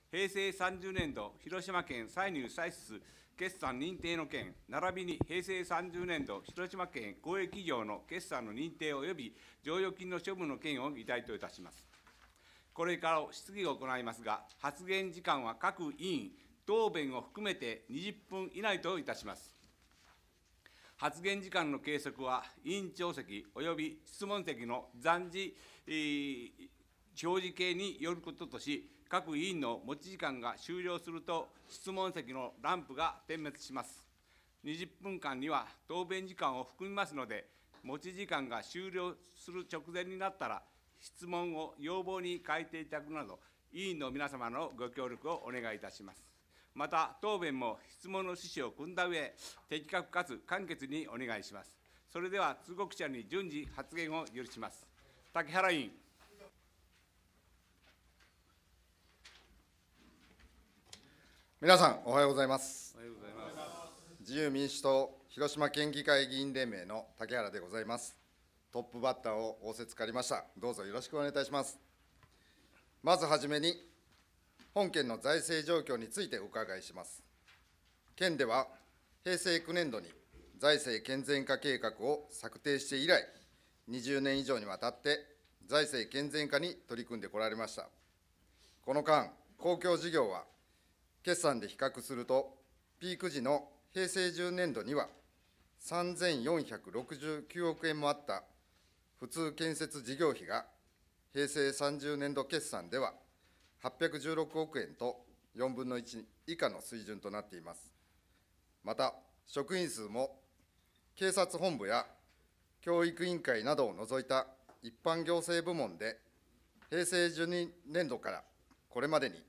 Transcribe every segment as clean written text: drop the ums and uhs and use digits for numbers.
平成30年度広島県歳入歳出決算認定の件、並びに平成30年度広島県公営企業の決算の認定及び剰余金の処分の件を議題といたします。これから質疑を行いますが、発言時間は各委員、答弁を含めて20分以内といたします。発言時間の計測は、委員長席および質問席の暫時、表示計によることとし、各委員の持ち時間が終了すると、質問席のランプが点滅します。20分間には答弁時間を含みますので、持ち時間が終了する直前になったら、質問を要望に変えていただくなど、委員の皆様のご協力をお願いいたします。また、答弁も質問の趣旨を汲んだ上、的確かつ簡潔にお願いします。それでは、通告者に順次発言を許します。竹原委員。 皆さん、おはようございます。 おはようございます。 自由民主党広島県議会議員連盟の竹原でございます。トップバッターを仰せつかりました。どうぞよろしくお願いいたします。まずはじめに、本県の財政状況についてお伺いします。県では、平成9年度に財政健全化計画を策定して以来、20年以上にわたって財政健全化に取り組んでこられました。この間、公共事業は、決算で比較すると、ピーク時の平成10年度には、3469億円もあった普通建設事業費が、平成30年度決算では816億円と4分の1以下の水準となっています。また、職員数も警察本部や教育委員会などを除いた一般行政部門で、平成12年度からこれまでに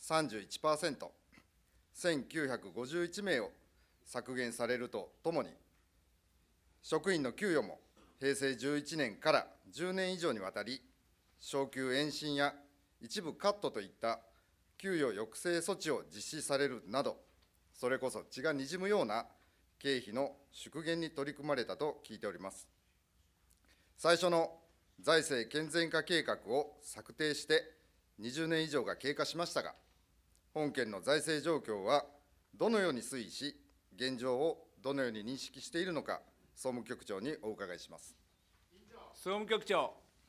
31%、1951名を削減されるとともに、職員の給与も平成11年から10年以上にわたり、昇給延伸や一部カットといった給与抑制措置を実施されるなど、それこそ血がにじむような経費の縮減に取り組まれたと聞いております。最初の財政健全化計画を策定して20年以上が経過しましたが、本県の財政状況はどのように推移し、現状をどのように認識しているのか、総務局長にお伺いします。 総務局長。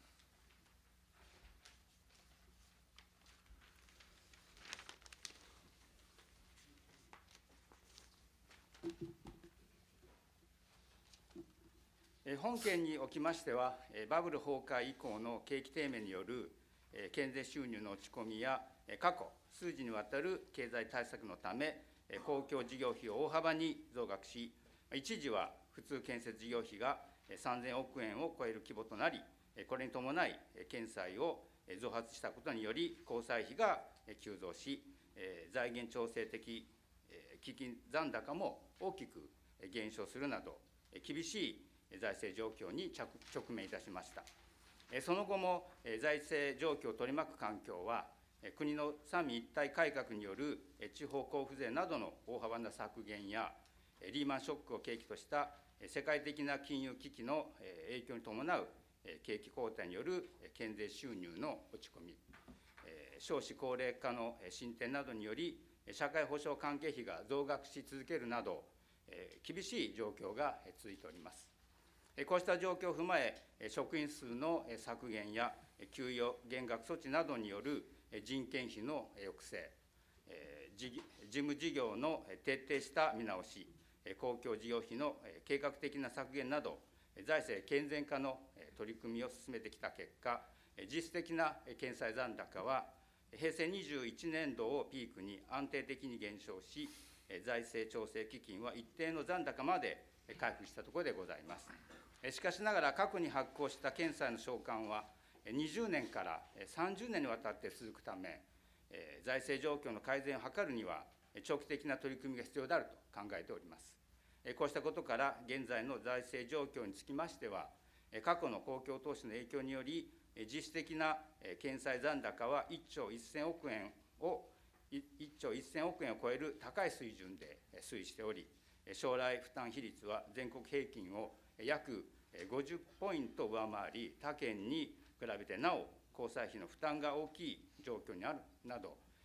本件におきましては、バブル崩壊以降の景気低迷による県税収入の落ち込みや、過去数時にわたる経済対策のため、公共事業費を大幅に増額し、一時は普通建設事業費が3000億円を超える規模となり、これに伴い、県債を増発したことにより、公債費が急増し、財源調整的基金残高も大きく減少するなど、厳しい財政状況に直面いたしました。その後も財政状況を取り巻く環境は、国の三位一体改革による地方交付税などの大幅な削減や、リーマンショックを契機とした世界的な金融危機の影響に伴う景気後退による県税収入の落ち込み、少子高齢化の進展などにより、社会保障関係費が増額し続けるなど、厳しい状況が続いております。こうした状況を踏まえ、職員数の削減や給与減額措置などによる人件費の抑制、事務事業の徹底した見直し、公共事業費の計画的な削減など、財政健全化の取り組みを進めてきた結果、実質的な県債残高は、平成21年度をピークに安定的に減少し、財政調整基金は一定の残高まで回復したところでございます。しかしながら、過去に発行した県債の償還は、20年から30年にわたって続くため、財政状況の改善を図るには、長期的な取り組みが必要であると考えております。こうしたことから、現在の財政状況につきましては、過去の公共投資の影響により、実質的な県債残高は1兆1000億円を超える高い水準で推移しており、将来負担比率は全国平均を約50ポイント上回り、他県に比べてなお、公債費の負担が大きい状況にあるなど、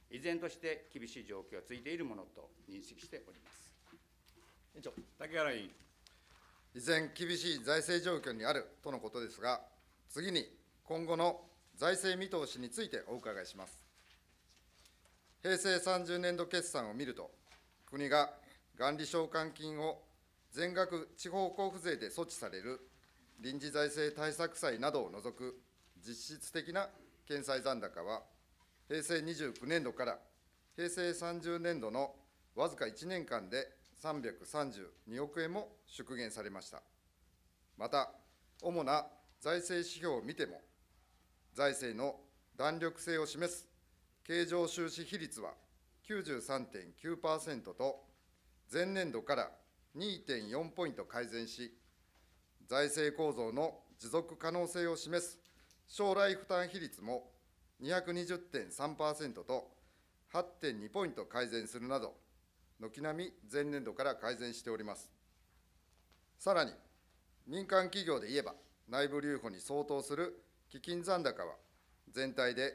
依然として厳しい状況が続いているものと認識しております。 委員長。 竹原委員。 依然、厳しい財政状況にあるとのことですが、次に今後の財政見通しについてお伺いします。平成30年度決算を見ると、国が元利償還金を全額地方交付税で措置される臨時財政対策債などを除く実質的な検済残高は、平成29年度から平成30年度のわずか1年間で332億円も縮減されました。また、主な財政指標を見ても、財政の弾力性を示す経常収支比率は 93.9% と、前年度から 2.4 ポイント改善し、財政構造の持続可能性を示す将来負担比率も 220.3% と 8.2 ポイント改善するなど、軒並み前年度から改善しております。さらに、民間企業で言えば、内部留保に相当する基金残高は、全体で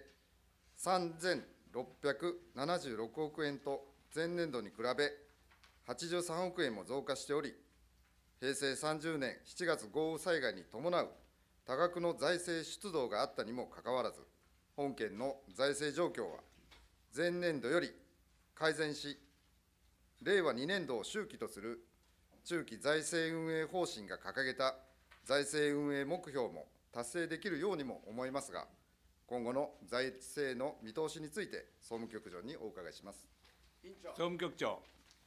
3676億円と、前年度に比べ83億円も増加しており、平成30年7月豪雨災害に伴う多額の財政出動があったにもかかわらず、本件の財政状況は前年度より改善し、令和2年度を周期とする中期財政運営方針が掲げた財政運営目標も達成できるようにも思いますが、今後の財政の見通しについて、総務局長にお伺いします。 総務局長。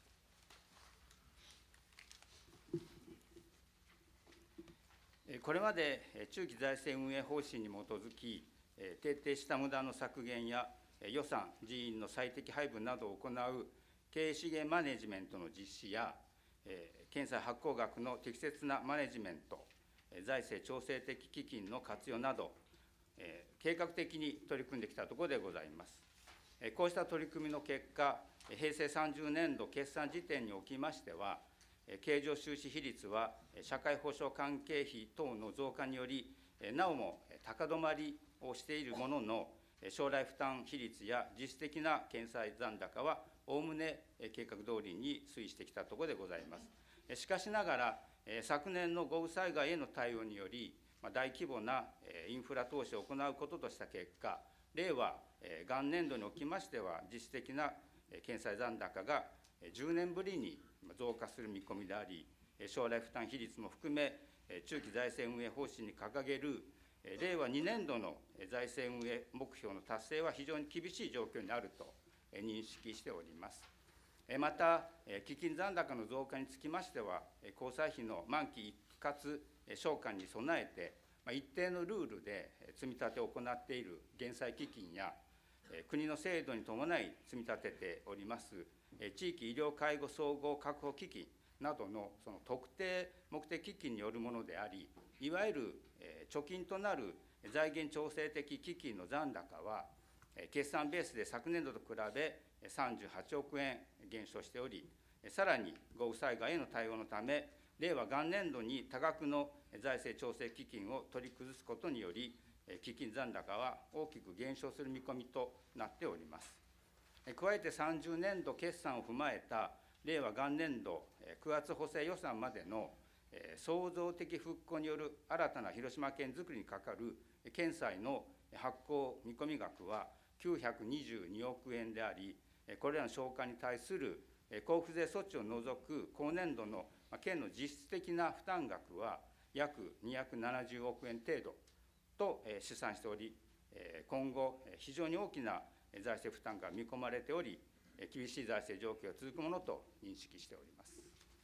これまで中期財政運営方針に基づき、徹底した無駄の削減や予算、人員の最適配分などを行う経営資源マネジメントの実施や、検査発行額の適切なマネジメント、財政調整的基金の活用など、計画的に取り組んできたところでございます。こうした取り組みの結果、平成30年度決算時点におきましては、経常収支比率は社会保障関係費等の増加により、なおも高止まりをしているものの、将来負担比率や実質的な検済残高は、おおむね計画通りに推移してきたところでございます。しかしながら、昨年の豪雨災害への対応により、大規模なインフラ投資を行うこととした結果、令和元年度におきましては、実質的な検済残高が10年ぶりに増加する見込みであり、将来負担比率も含め、中期財政運営方針に掲げる令和2年度の財政運営目標の達成は非常に厳しい状況にあると認識しております。また、基金残高の増加につきましては、交際費の満期一括償還に備えて、一定のルールで積み立てを行っている減債基金や、国の制度に伴い積み立てております地域医療介護総合確保基金などのその特定目的基金によるものであり、いわゆる貯金となる財源調整的基金の残高は、決算ベースで昨年度と比べ38億円減少しており、さらに豪雨災害への対応のため、令和元年度に多額の財政調整基金を取り崩すことにより、基金残高は大きく減少する見込みとなっております。加えて30年度決算を踏まえた令和元年度9月補正予算までの創造的復興による新たな広島県づくりにかかる県債の発行見込み額は922億円であり、これらの償還に対する交付税措置を除く今年度の県の実質的な負担額は約270億円程度と試算しており、今後、非常に大きな財政負担が見込まれており、厳しい財政状況が続くものと認識しております。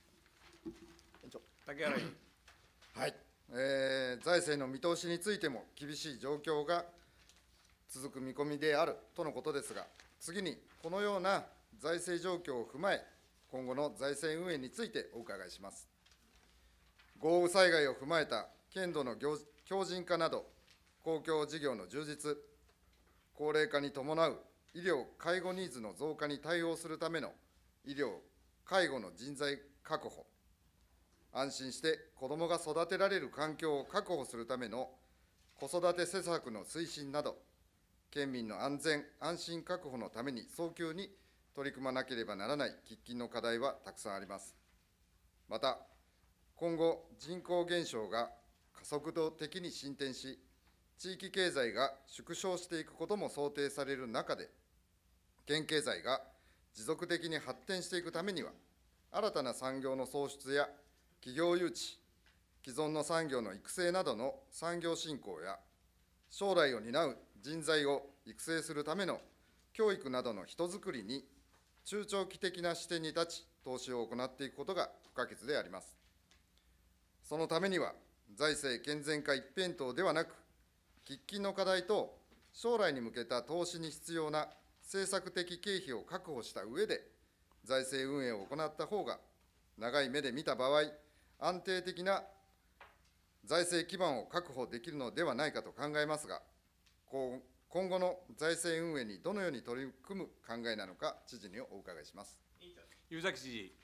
竹原委員。 はい、財政の見通しについても厳しい状況が続く見込みであるとのことですが、次にこのような財政状況を踏まえ、今後の財政運営についてお伺いします。豪雨災害を踏まえた県土の強靭化など、公共事業の充実、高齢化に伴う医療・介護ニーズの増加に対応するための医療・介護の人材確保、安心して子どもが育てられる環境を確保するための子育て施策の推進など、 県民の安全・安心確保のために早急に取り組まなければならない喫緊の課題はたくさんあります。また、今後、人口減少が加速度的に進展し、地域経済が縮小していくことも想定される中で、県経済が持続的に発展していくためには、新たな産業の創出や企業誘致、既存の産業の育成などの産業振興や、将来を担う人材を育成するための教育などの人づくりに中長期的な視点に立ち、投資を行っていくことが不可欠であります。そのためには、財政健全化一辺倒ではなく、喫緊の課題と将来に向けた投資に必要な政策的経費を確保した上で、財政運営を行った方が、長い目で見た場合、安定的な財政基盤を確保できるのではないかと考えますが、今後の財政運営にどのように取り組む考えなのか、知事にお伺いします。 湯崎知事。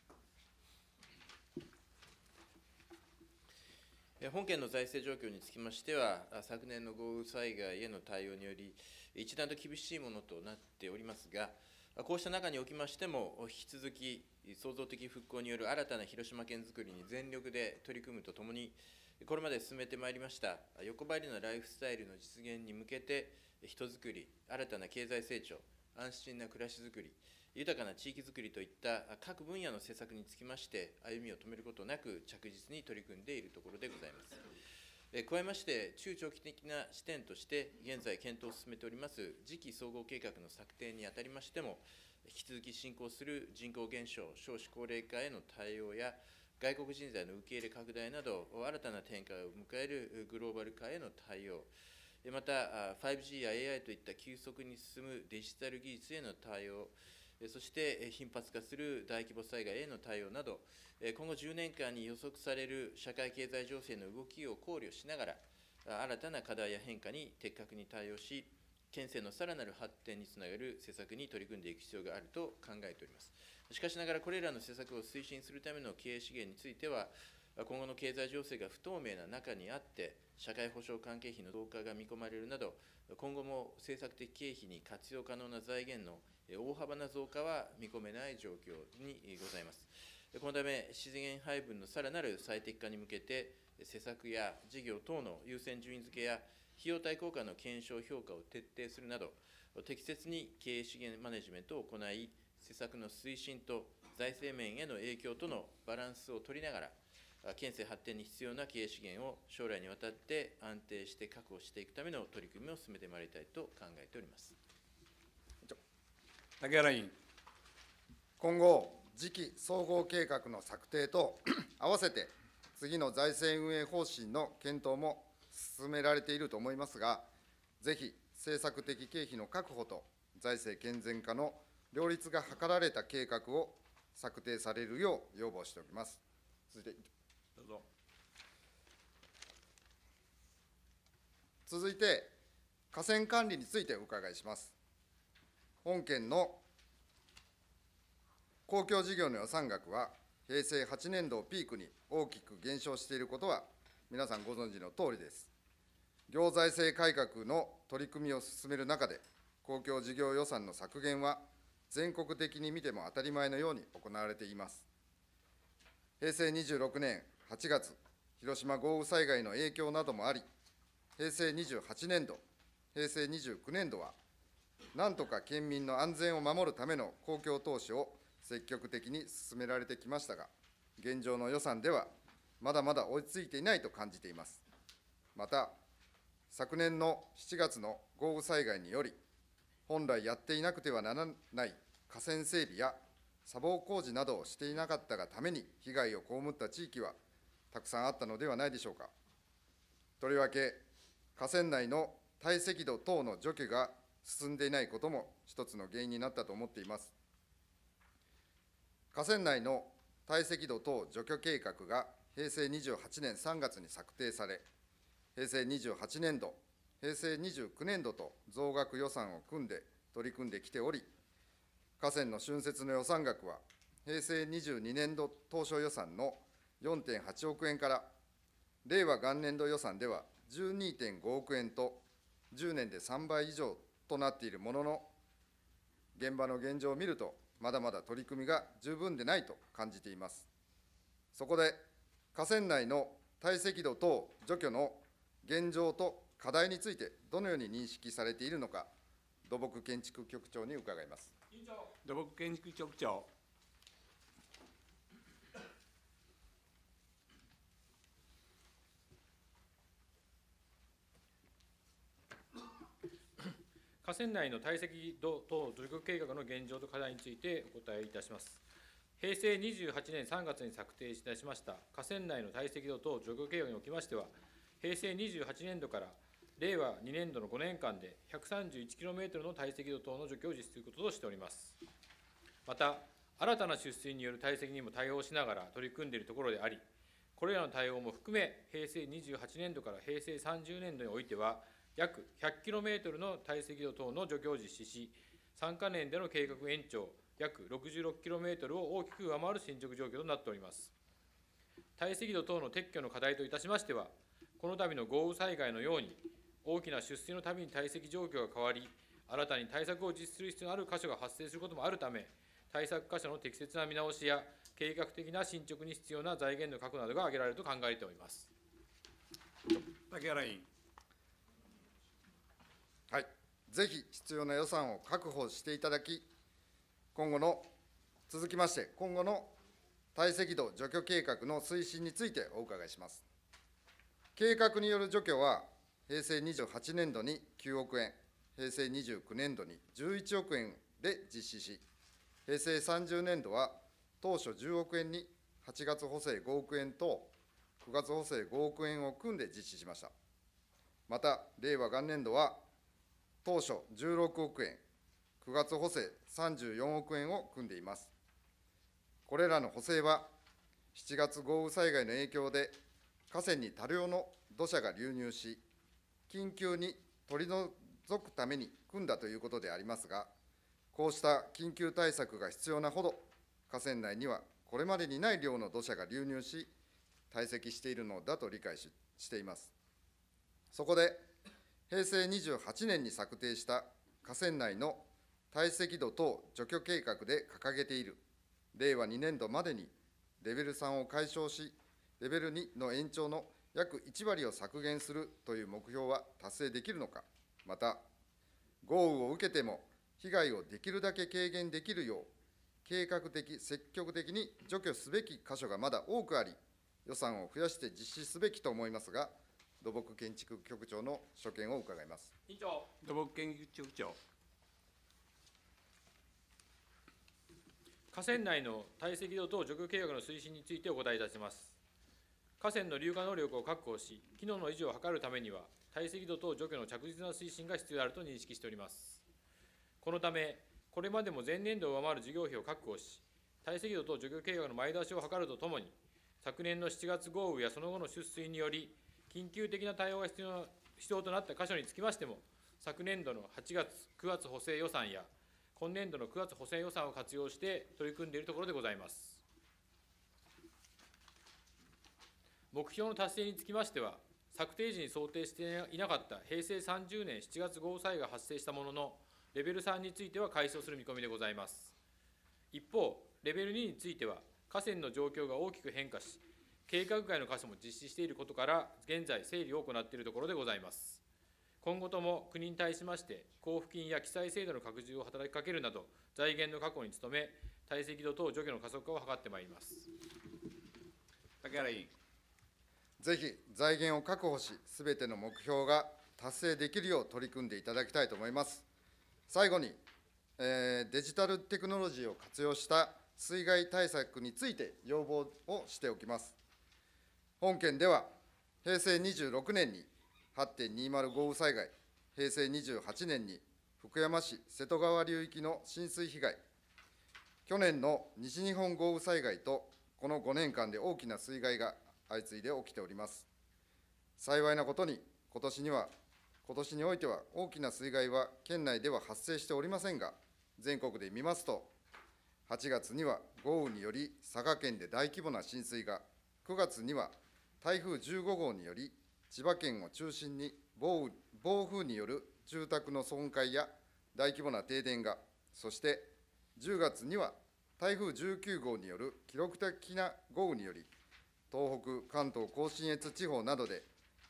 本県の財政状況につきましては、昨年の豪雨災害への対応により、一段と厳しいものとなっておりますが、こうした中におきましても、引き続き創造的復興による新たな広島県づくりに全力で取り組むとともに、これまで進めてまいりました横ばいでのライフスタイルの実現に向けて、人づくり、新たな経済成長、安心な暮らしづくり、豊かな地域づくりといった各分野の施策につきまして、歩みを止めることなく着実に取り組んでいるところでございます。加えまして、中長期的な視点として、現在検討を進めております次期総合計画の策定にあたりましても、引き続き進行する人口減少、少子高齢化への対応や、外国人材の受け入れ拡大など、新たな展開を迎えるグローバル化への対応、また 5G や AI といった急速に進むデジタル技術への対応、そして頻発化する大規模災害への対応など、今後10年間に予測される社会経済情勢の動きを考慮しながら、新たな課題や変化に的確に対応し、県政のさらなる発展につながる施策に取り組んでいく必要があると考えております。しかしながら、これらの施策を推進するための経営資源については、今後の経済情勢が不透明な中にあって、社会保障関係費の増加が見込まれるなど、今後も政策的経費に活用可能な財源の大幅な増加は見込めない状況にございます。このため、資源配分のさらなる最適化に向けて、施策や事業等の優先順位付けや、費用対効果の検証評価を徹底するなど、適切に経営資源マネジメントを行い、施策の推進と財政面への影響とのバランスを取りながら、県政発展に必要な経営資源を将来にわたって安定して確保していくための取り組みを進めてまいりたいと考えております。 竹原委員。 今後、次期総合計画の策定と合わせて、次の財政運営方針の検討も進められていると思いますが、ぜひ政策的経費の確保と財政健全化の両立が図られた計画を策定されるよう要望しております。続いて、河川管理についてお伺いします。本県の公共事業の予算額は、平成8年度をピークに大きく減少していることは、皆さんご存知のとおりです。行財政改革の取り組みを進める中で、公共事業予算の削減は、全国的に見ても当たり前のように行われています。平成26年8月、広島豪雨災害の影響などもあり、平成28年度、平成29年度は、なんとか県民の安全を守るための公共投資を積極的に進められてきましたが、現状の予算では、まだまだ追いついていないと感じています。また、昨年の7月の豪雨災害により、本来やっていなくてはならない河川整備や砂防工事などをしていなかったがために被害を被った地域はたくさんあったのではないでしょうか。とりわけ、河川内の堆積土等の除去が進んでいないことも一つの原因になったと思っています。河川内の堆積土等除去計画が平成28年3月に策定され、平成28年度、平成29年度と増額予算を組んで取り組んできており、河川の浚渫の予算額は、平成22年度当初予算の 4.8 億円から、令和元年度予算では 12.5 億円と、10年で3倍以上となっているものの、現場の現状を見ると、まだまだ取り組みが十分でないと感じています。そこで、河川内の堆積土等除去の現状と課題について、どのように認識されているのか、土木建築局長に伺います。 土木建築局長。 河川内の堆積土等除去計画の現状と課題についてお答えいたします。平成28年3月に策定いたしました河川内の堆積土等除去計画におきましては、平成28年度から令和2年度の5年間で 131km の堆積土等の除去を実施することとしております。また、新たな出水による堆積にも対応しながら取り組んでいるところであり、これらの対応も含め、平成28年度から平成30年度においては、約 100km の堆積土等の除去を実施し、3か年での計画延長約 66km を大きく上回る進捗状況となっております。堆積土等の撤去の課題といたしましては、この度の豪雨災害のように、大きな出水のたびに堆積状況が変わり、新たに対策を実施する必要のある箇所が発生することもあるため、対策箇所の適切な見直しや、計画的な進捗に必要な財源の確保などが挙げられると考えております。 竹原委員。 はい、ぜひ必要な予算を確保していただき、続きまして、今後の堆積土除去計画の推進についてお伺いします。計画による除去は、平成28年度に9億円、平成29年度に11億円で実施し、平成30年度は当初10億円に8月補正5億円と9月補正5億円を組んで実施しました。また、令和元年度は当初16億円、9月補正34億円を組んでいます。これらの補正は、7月豪雨災害の影響で、河川に多量の土砂が流入し、緊急に取り除くために組んだということでありますが、こうした緊急対策が必要なほど、河川内にはこれまでにない量の土砂が流入し、堆積しているのだと理解しています。そこで、平成28年に策定した河川内の堆積土等除去計画で掲げている令和2年度までにレベル3を解消し、レベル2の延長の約1割を削減するという目標は達成できるのか、また、豪雨を受けても被害をできるだけ軽減できるよう、計画的、積極的に除去すべき箇所がまだ多くあり、予算を増やして実施すべきと思いますが、土木建築局長の所見を伺います。 委員長。 土木建築局長。 河川内の堆積土等除去計画の推進についてお答えいたします。河川の流下能力を確保し、機能の維持を図るためには、堆積土等除去の着実な推進が必要であると認識しております。このため、これまでも前年度を上回る事業費を確保し、堆積土等除去計画の前倒しを図るとともに、昨年の7月豪雨やその後の出水により、緊急的な対応が必要となった箇所につきましても、昨年度の8月、9月補正予算や、今年度の9月補正予算を活用して取り組んでいるところでございます。目標の達成につきましては、策定時に想定していなかった平成30年7月豪雨災害が発生したものの、レベル3については解消する見込みでございます。一方、レベル2については、河川の状況が大きく変化し、計画外の箇所も実施していることから、現在、整理を行っているところでございます。今後とも国に対しまして、交付金や記載制度の拡充を働きかけるなど、財源の確保に努め、堆積土等除去の加速化を図ってまいります。 竹原委員。 ぜひ財源を確保し、すべての目標が達成できるよう取り組んでいただきたいと思います。最後に、デジタルテクノロジーを活用した水害対策について要望をしておきます。本件では、平成26年に 8.20 豪雨災害、平成28年に福山市瀬戸川流域の浸水被害、去年の西日本豪雨災害と、この5年間で大きな水害が相次いで起きております。幸いなことに、今年においては大きな水害は県内では発生しておりませんが、全国で見ますと、8月には豪雨により佐賀県で大規模な浸水が、9月には台風15号により千葉県を中心に暴風による住宅の損壊や大規模な停電が、そして10月には台風19号による記録的な豪雨により、東北、関東甲信越地方などで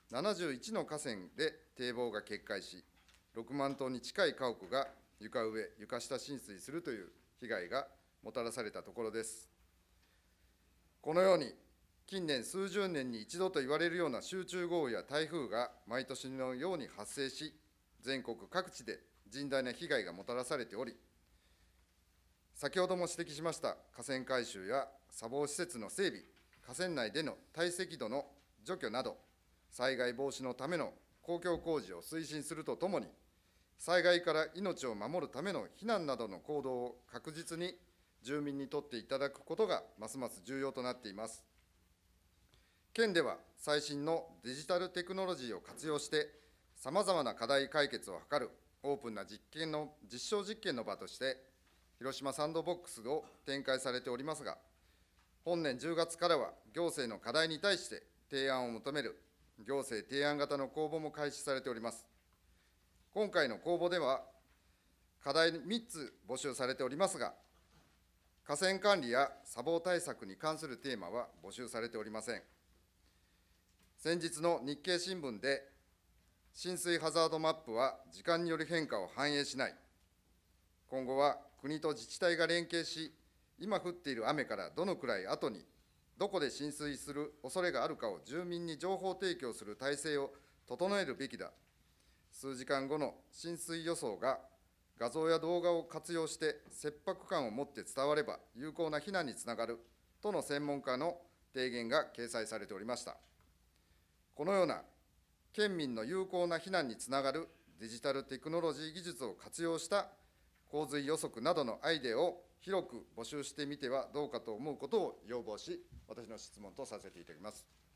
71の河川で堤防が決壊し、6万棟に近い家屋が床上、床下浸水するという被害がもたらされたところです。このように、近年数十年に一度と言われるような集中豪雨や台風が毎年のように発生し、全国各地で甚大な被害がもたらされており、先ほども指摘しました河川改修や砂防施設の整備、河川内での堆積土の除去など、災害防止のための公共工事を推進するとともに、災害から命を守るための避難などの行動を確実に住民にとっていただくことがますます重要となっています。県では最新のデジタルテクノロジーを活用して、さまざまな課題解決を図るオープンな実証実験の場として、広島サンドボックスを展開されておりますが、本年10月からは行政の課題に対して提案を求める行政提案型の公募も開始されております。今回の公募では、課題3つ募集されておりますが、河川管理や砂防対策に関するテーマは募集されておりません。先日の日経新聞で、浸水ハザードマップは時間による変化を反映しない。今後は国と自治体が連携し、今降っている雨からどのくらい後に、どこで浸水する恐れがあるかを住民に情報提供する体制を整えるべきだ。数時間後の浸水予想が画像や動画を活用して切迫感を持って伝われば有効な避難につながるとの専門家の提言が掲載されておりました。このような県民の有効な避難につながるデジタルテクノロジー技術を活用した洪水予測などのアイデアを広く募集してみてはどうかと思うことを要望し、私の質問とさせていただきます。